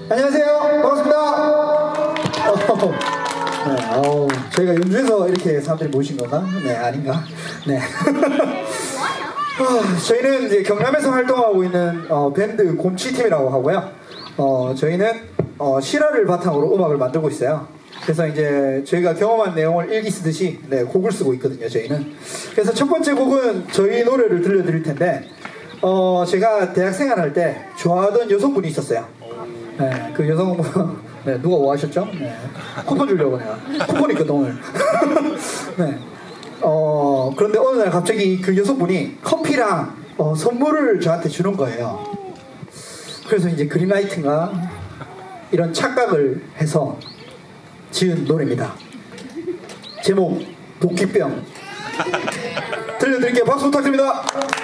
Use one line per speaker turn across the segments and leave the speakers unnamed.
안녕하세요. 반갑습니다. 네, 저희가 연주해서 이렇게 사람들이 모이신 건가? 네, 아닌가? 네. 저희는 이제 경남에서 활동하고 있는 밴드 곰치팀이라고 하고요. 저희는 실화를 바탕으로 음악을 만들고 있어요. 그래서 이제 저희가 경험한 내용을 일기 쓰듯이 네, 곡을 쓰고 있거든요, 저희는. 그래서 첫 번째 곡은 저희 노래를 들려드릴 텐데, 제가 대학생활 할 때 좋아하던 여성분이 있었어요. 네, 그 여성분, 네, 누가 뭐 하셨죠? 네, 쿠폰 주려고 내가. 쿠폰 있거든, 오늘. 네. 그런데 어느 날 갑자기 그 여성분이 커피랑 선물을 저한테 주는 거예요. 그래서 이제 그린라이트인가 이런 착각을 해서 지은 노래입니다. 제목 도끼병. 들려드릴게요. 박수 부탁드립니다.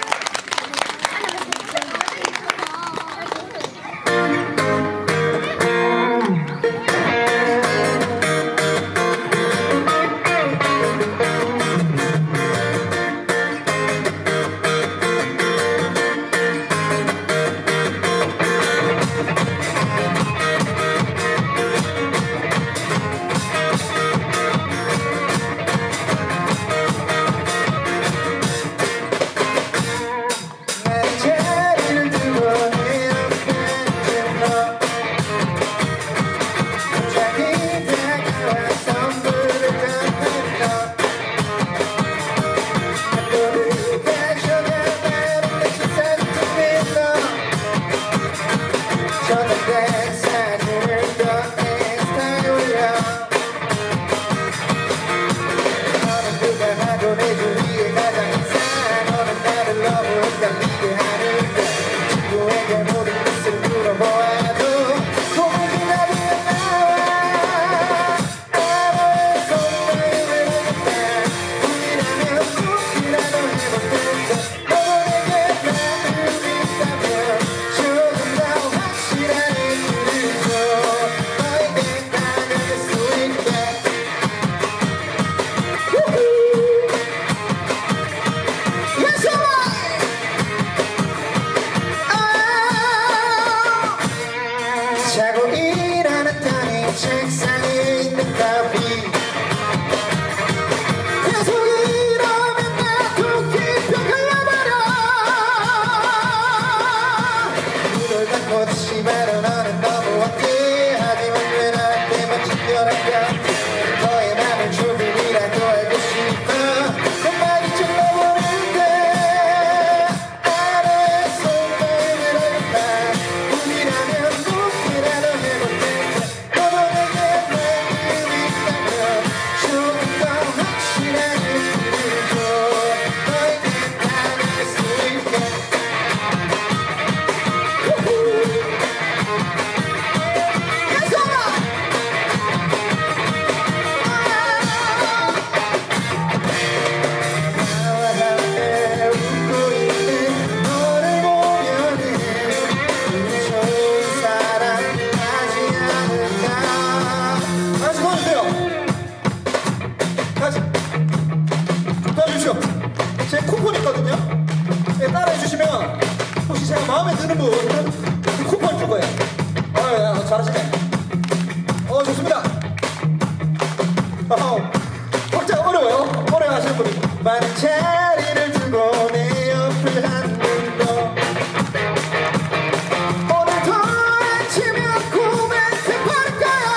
자고 일어났더니 책상에 있는 커피 계속 이러면 나 도끼병 걸려버려 눈을 닫고 다시 말은 너는 너무 어때 하지만 왜 나한테만 친절할까 너의 맘을 주변이라도 알고 싶어 그 말이 좀 너무는데 알아야 손을 들어봐 우리라면 제 쿠폰 있거든요. 네, 따라해 주시면 혹시 제가 마음에 드는 분 쿠폰 줄 거예요. 잘하시네. 좋습니다. 박자 어려워요. 어려워 하시는 분이 많은 자리를 두고 내 옆을 한번더 오늘도 아침면 고백해 볼까요?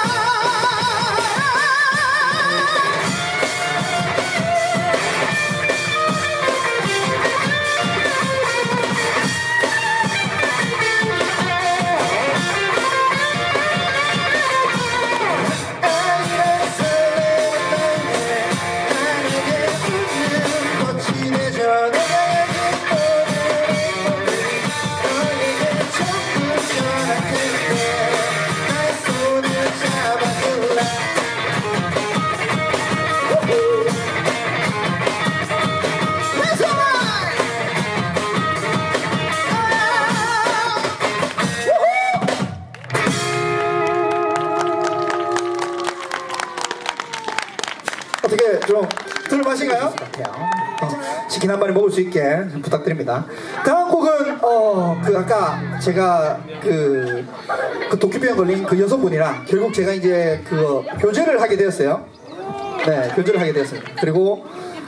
어떻게 좀 들을맛인가요? 치킨 한 마리 먹을 수 있게 부탁드립니다. 다음 곡은 그 아까 제가 그 도끼병 걸린 그 여성분이랑 결국 제가 이제 그 교제를 하게 되었어요. 네, 교제를 하게 되었습니다. 그리고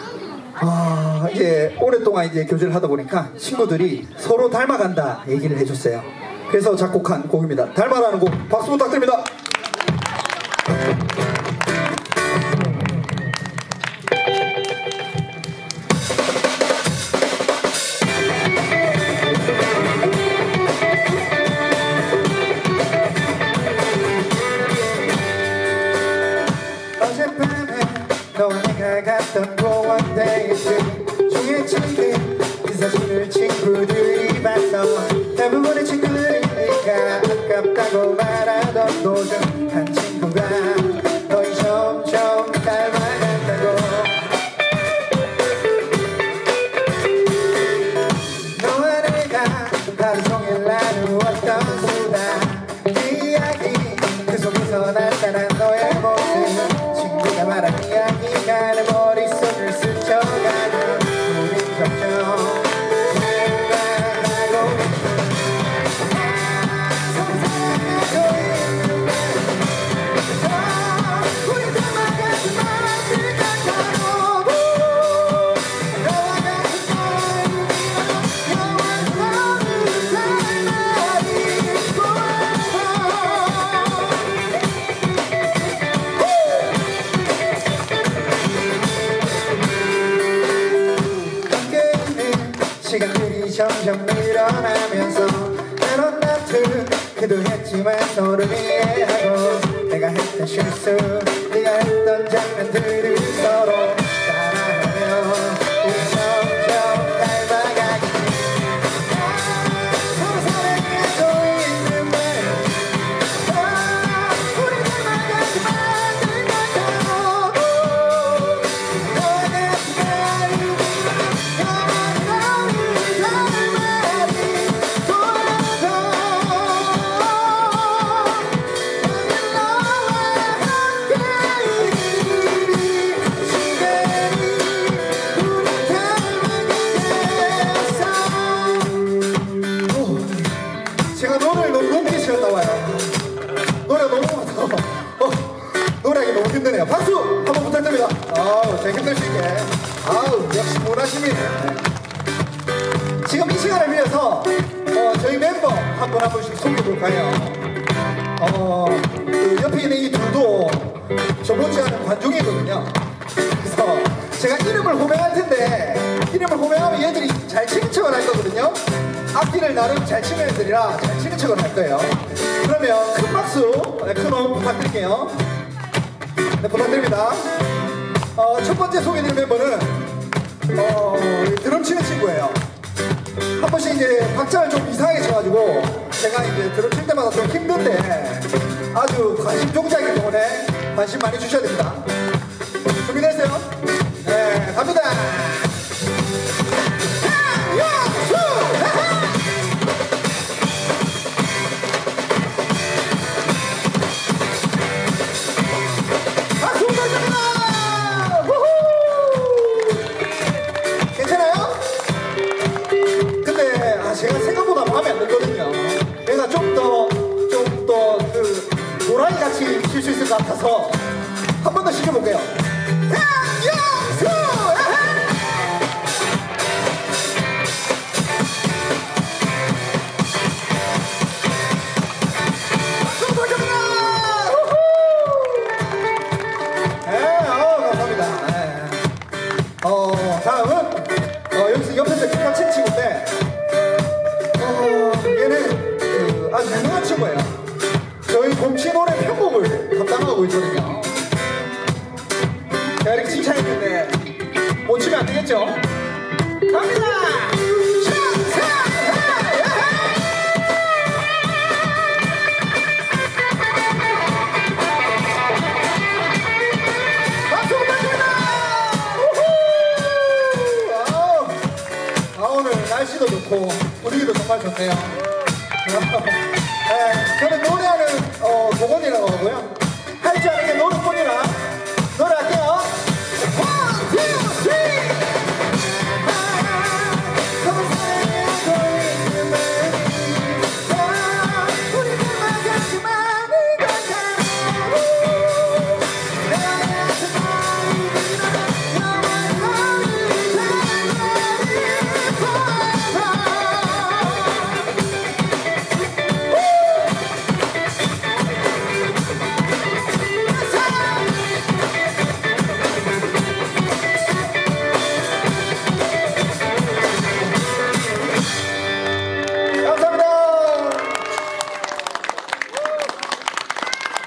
이제 오랫동안 이제 교제를 하다 보니까 친구들이 서로 닮아간다 얘기를 해줬어요. 그래서 작곡한 곡입니다. 닮아라는 곡 박수 부탁드립니다. 너와 내가 갔던 공원 데이트 중에 찍힌 그 사진을 친구들이 봤어. 대부분의 친구들이니까 아깝다고 말하던 도중 한 친구가 너희 점점 닮아간다고. 너와 내가 하루 종일 나누었던 수다 이야기 그 속에서 나타난 너의 모습 친구가 말한 이야기가 내 머릿속을 스쳐가면 우린 점점 닮아가고 우리 닮아가지만 생각하고 너와 같은 널 영원히 닮아있고 시간들이 점점 늘어나면서 때론 다툼 기도했지만 서로 이해하고 내가 했던 실수 네가 했던 장난들을 서로 따라하며 우리 점점 닮아가기 서로 사랑하고 있는 말 우리 닮아가지만 생각하고 너와 같은 날 제가 노래를 너무 높게 지었나봐요. 노래가 너무 많아서 노래하기 너무 힘드네요. 박수 한번 부탁드립니다. 제가 힘들 수 있게. 역시 문화시민. 지금 이 시간을 위해서 저희 멤버 한 분 한 분씩 소개해볼까요? 그 옆에 있는 이 둘도 저 못지않은 관중이거든요. 그래서 제가 이름을 호명할 텐데 이름을 호명하면 얘들이 잘 치는 척을 할 거거든요. 악기를 나름 잘 치는 애들이라 잘 치는 척을 할 거예요. 그러면 큰 박수, 큰 호응 부탁드릴게요. 네, 부탁드립니다. 첫 번째 소개해드릴 멤버는 드럼 치는 친구예요. 한 번씩 이제 박자를 좀 이상하게 쳐가지고 제가 이제 드럼 칠 때마다 좀 힘든데 아주 관심 종자이기 때문에 관심 많이 주셔야 됩니다. 준비됐어요? 네, 갑니다. 제가 생각보다 마음에 안 들거든요. 얘가 좀 더 그 도라이 같이 칠 수 있을 것 같아서 한 번 더 시켜볼게요. 강영수! 감사합니다. 다음은 여기서 옆에서 기타 친 친구인데 얘는 아주 유명한 친구예요. 저희 곰치 노래 편곡을 담당하고 있거든요. 제가 이렇게 칭찬했는데 못 치면 안 되겠죠? 갑니다! 박수 부탁드립니다! 오늘 날씨도 좋고 분위기도 정말 좋네요. 저는 노래하는 도건이라고 하고요. 할 줄 아는 게 노래뿐이라 노래할게요. 1, 2, 3. 서로 사랑하고 있는 말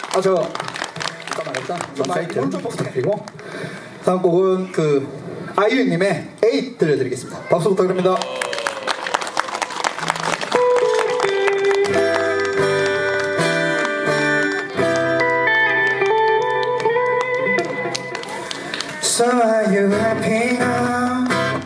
저 잠깐만 일단 웹사이트 좀 부탁드리고 다음 곡은 그 아이유님의 8 들려드리겠습니다. 박수 부탁드립니다.
So are you happy now?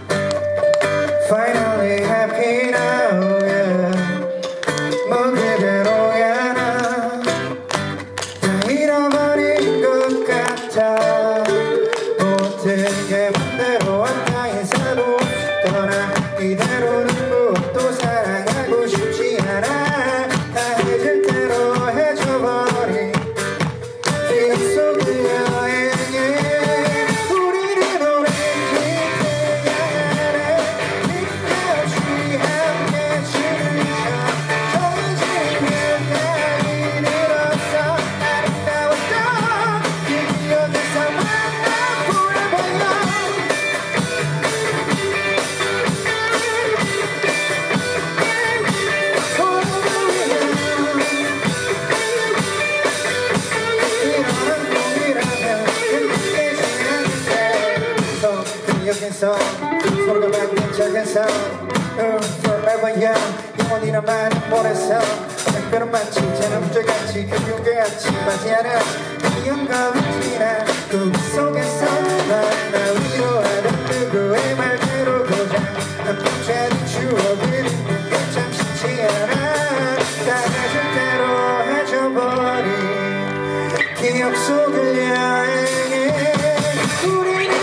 Finally happy now, yeah. 뭐 그대로야 나 다 잃어버린 것 같아. 모든 게 맘대로 한다 해서도 떠나 이대로는 무엇도 사랑하고 싶지 않아. 다 해줄 대로 해줘버린 기억 속의 여행에 서로가 만든 적에서 forever young 영원이란 말은 보내서 특별한 마치 제눈물같이 그림같이 맞이하는 이 영감을 지나 꿈 속에서 나 위로하는 누구의 말대로 고장 한 멈춰진 추억은 참 쉽지 않아. 다 해줄 대로 해줘버린 기억 속을 여행해 우리는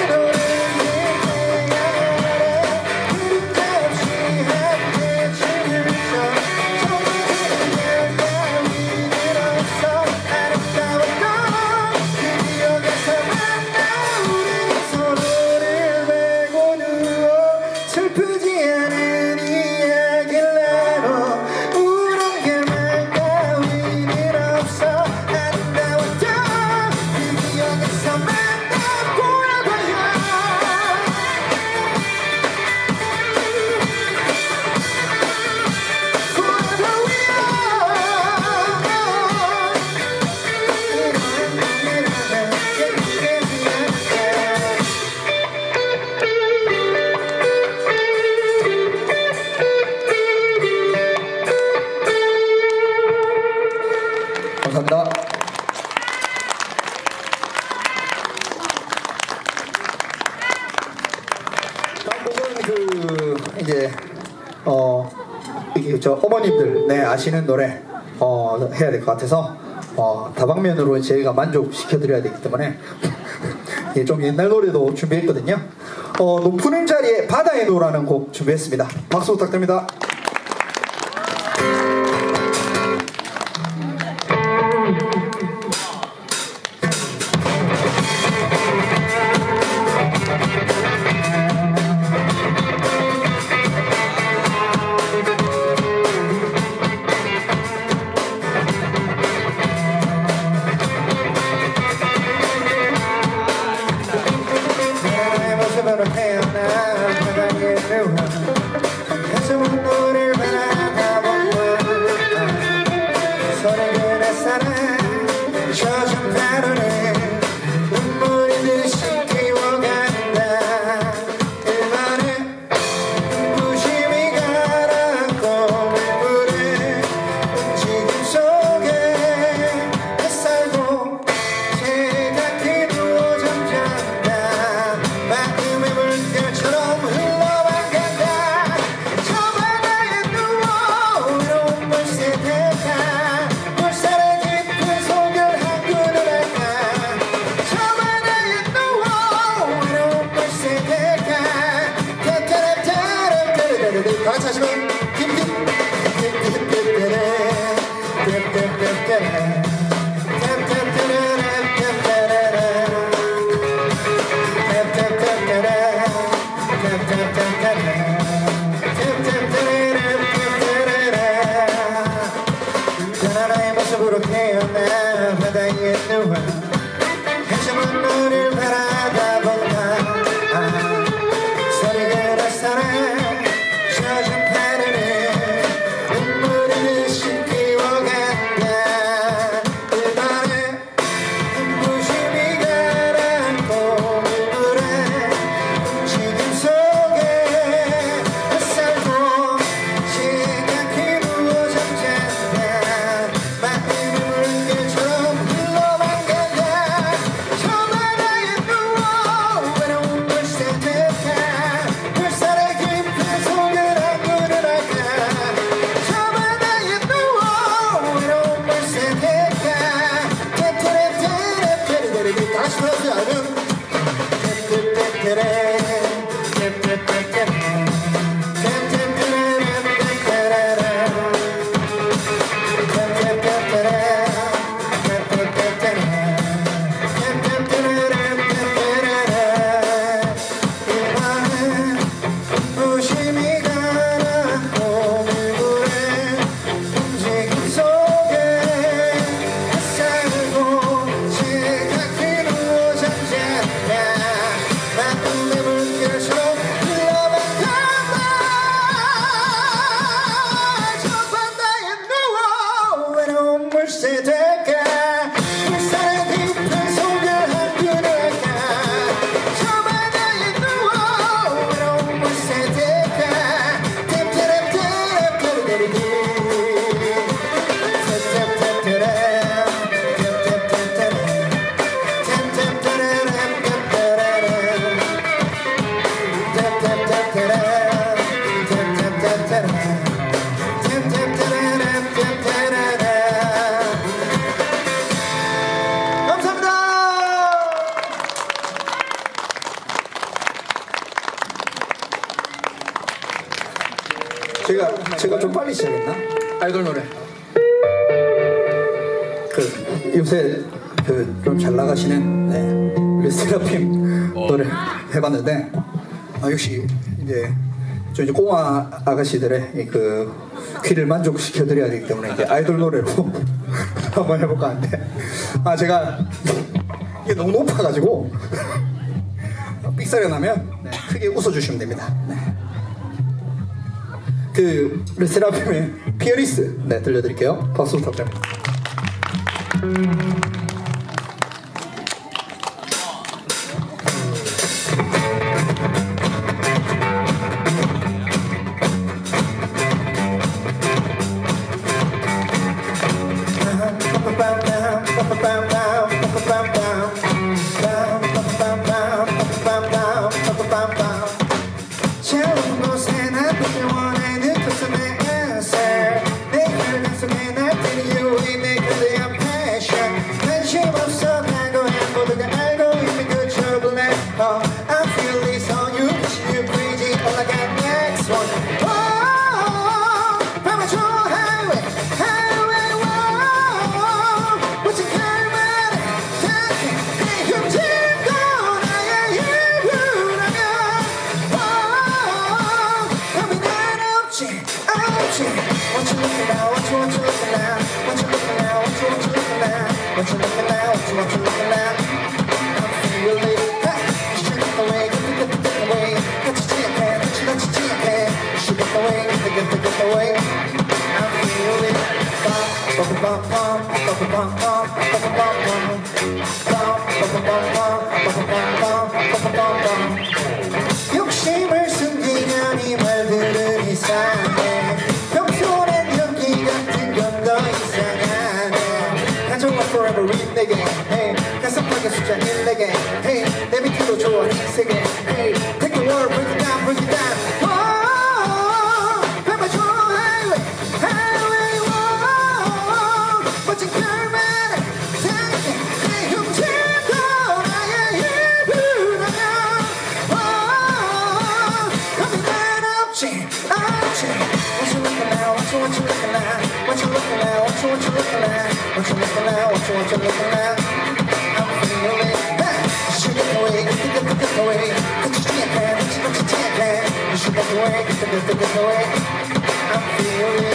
감사합니다. 다음 곡은 그 이제 이게 저 어머님들 아시는 노래 해야 될 것 같아서 다방면으로 저희가 만족시켜드려야 되기 때문에 예, 좀 옛날 노래도 준비했거든요. 높은 자리에 바다의 노라는 곡 준비했습니다. 박수 부탁드립니다.
같이 하시면 변화의 모습으로 태어나 바다에 누워 해저문 너를 바라다본다. 소리가 나서나 젖은 바다를 눈물이 듯이 끼워간다. 이번에 벌써 될까 불사의 깊은 소멸한 그대가 저 바다에 누워 외로운 벌써 될까 탭탭탭탭탭탭탭
제가 좀 빨리 시작했나? 아이돌 노래. 요새 좀 잘 나가시는 우리 세라핌 노래 해봤는데 역시 이제 저 이제 꼬마 아가씨들의 그 귀를 만족시켜드려야 되기 때문에 이제 아이돌 노래로 한번 해볼까 하는데 제가 이게 너무 높아가지고 삑사리가 나면 크게 웃어주시면 됩니다. 그 르세라핌의 피어리스 들려드릴게요. 박수 부탁드립니다.
I feel this on you, pushing you crazy. All I got next one. Oh, Papacho highway, highway. Whoa, what's your karma? Taking, hey, you take on. Oh, coming out of chain. What you looking now? What you looking now? What you looking now? What you looking now? What you looking now? What you looking now? I'm feeling. Get away. I'm feeling 욕심을 숨기는 이 말들은 이상해 평소엔 연기 같은 건 더 이상하네 가져와 forever read 내게 hey. 가슴팍에 숫자 1 내게 hey. 내 밑에도 좋아 이 세계 hey. Take the world break it down break it down What you looking at? What you looking at? What you looking at? What you looking at? What you looking at? I'm feeling that. You should get away, get away. Get your cheek hand, get your cheek hand. You should get away, get away. I'm feeling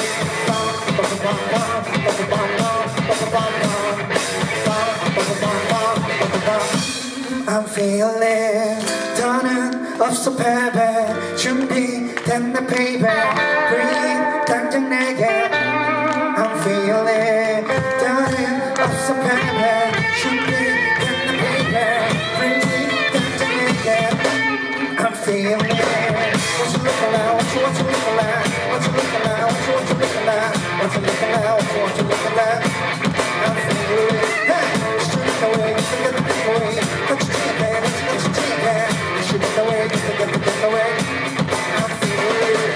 I'm feeling 더는 없어 패배 준비된 내 baby Breathe 당장 내게 I'm feeling 더는 없어 패배 준비된 내 baby Breathe 당장 내게 I'm feeling What you looking at? What you looking at? What you looking at? What you looking at? What you looking at? What you looking at? I'm feeling Straight away, get away. Got your cheek hand, got your cheek hand. You should get away, get away. I'm feeling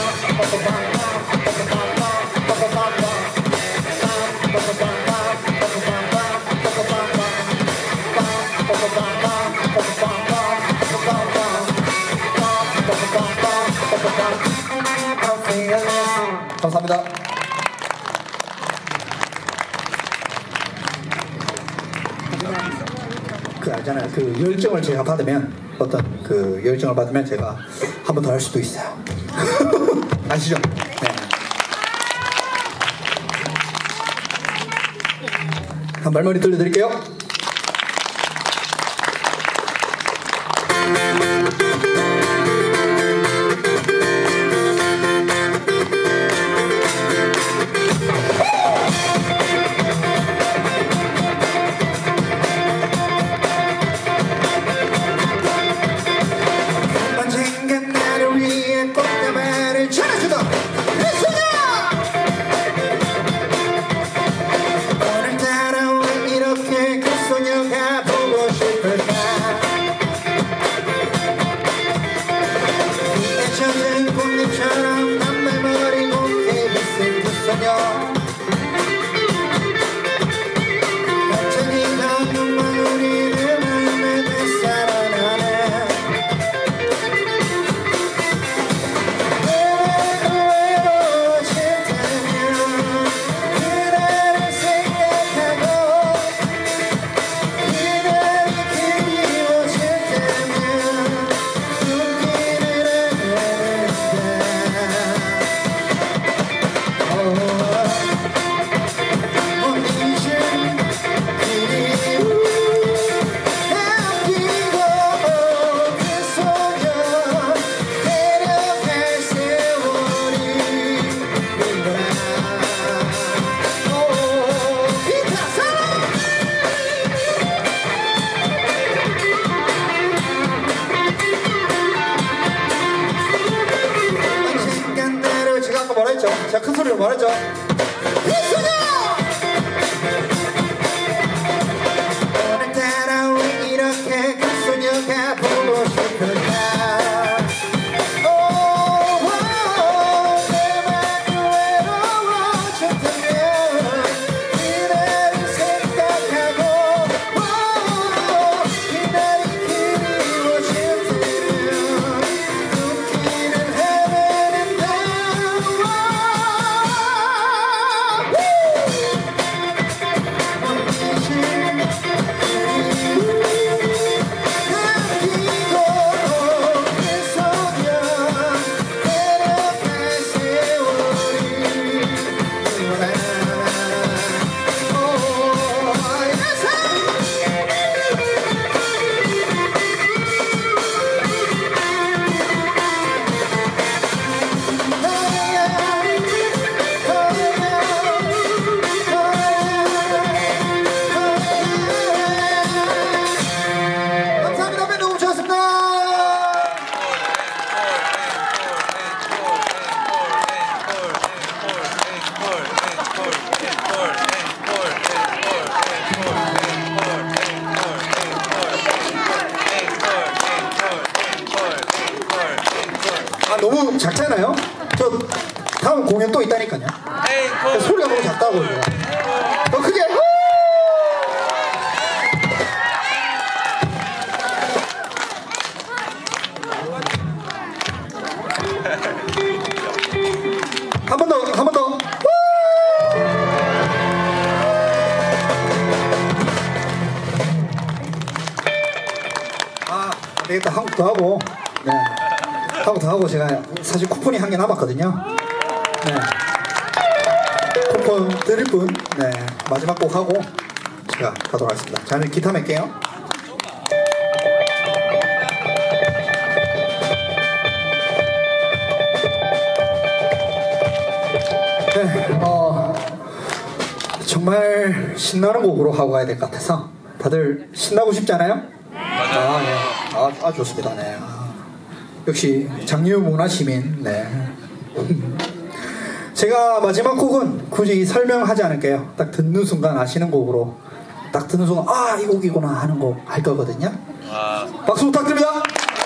감사합니다. 그 알잖아요. 그 열정을 제가 받으면 어떤 그 열정을 받으면 제가 한 번 더 할 수도 있어요. 아시죠? 네. 한 말머리 들려드릴게요. 작잖아요? 저 다음 공연 또 있다니까요. 소리가 너무 작다고. 더 크게. 한 번 더, 한 번 더. 아, 안 되겠다. 한 곡 더 하고. 네. 한 곡 더 하고 제가 사실 쿠폰이 한 개 남았거든요. 네. 쿠폰 드릴 분, 네. 마지막 곡 하고 제가 가도록 하겠습니다. 저는 기타 맬게요. 네, 정말 신나는 곡으로 하고 가야 될 것 같아서 다들 신나고 싶잖아요? 아, 네. 좋습니다. 네. 역시 장유 문화시민. 네. 제가 마지막 곡은 굳이 설명하지 않을게요. 딱 듣는 순간 아시는 곡으로 딱 듣는 순간 아, 이 곡이구나 하는 곡 할 거거든요. 박수 부탁드립니다.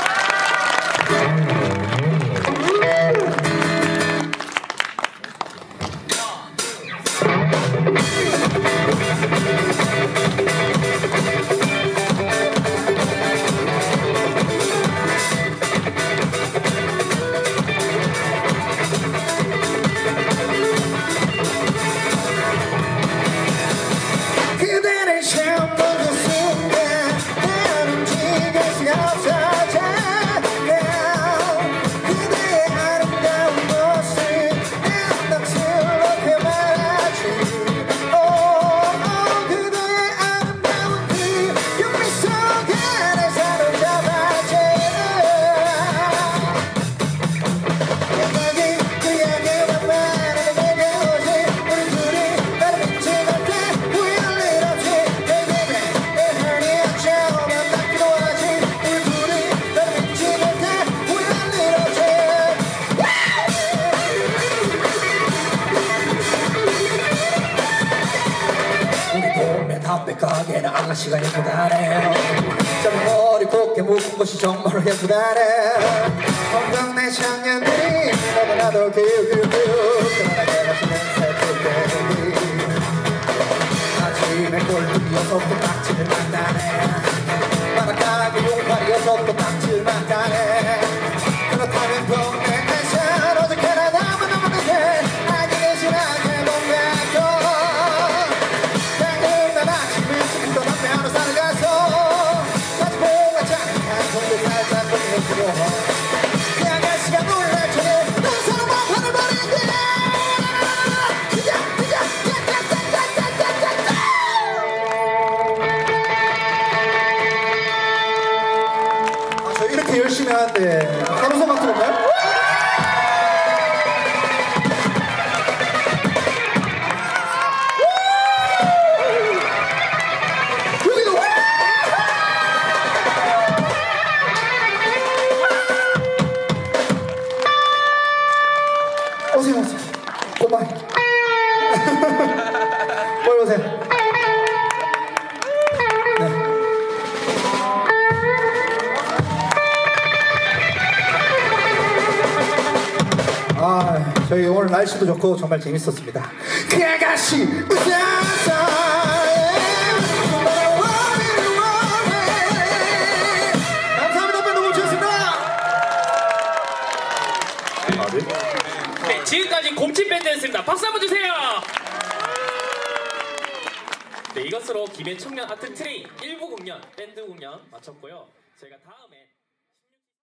그대를 처음 보는 순간 난 움직일 수가 없어져. 그대의 아름다운 모습 난 넋으로 표현하지. 그대의 아름다운 그 미소가 날 사로잡아줘. 그 이야기만 말하는 내게 오지. 우리 둘이 나를 믿지 못해 후회할 일 없지. Baby 내 하니 어쩌면 닿기도 하지. 우리 둘이 나를 믿지 못해 후회할 일 없지. 우리 동네 담배가게는 아가씨가 예쁘다네. 저 머리 곱게 묶은 것이 정말로 예쁘다네. 건강내 청년들이 너무나도 기우기우기우 편안하게 마시는 새풀떼기. 아침에 꼴뚜기여서 또 딱지를 만나네. 바닷가게 용팔이여서 또 딱지를 만나네. 그렇다면 동네에서 어떻게나 남았는데 아기 대신하게 동네도 방금 난 아침 일찍부터 담배 하러 사러 가서 같이 뭔가 잠깐 손도 살짝 건너기로 그 아가씨가 놀랄 전에 넌 서로 막판을 버리는데
저 이렇게 열심히 하는데 하루성만 들었나요? 여기도 오세요 오세요 고마워요. 빨리 오세요. 네. 저희 오늘 날씨도 좋고 정말 재밌었습니다.
그 아가씨 웃어서
감사합니다. 밴드 모셨습니다.
네, 지금까지 곰치밴드였습니다. 박수 한번 주세요. 네, 이것으로 김해 청년 아트 트레인 1부 공연, 밴드 공연 마쳤고요. 저희가 다음에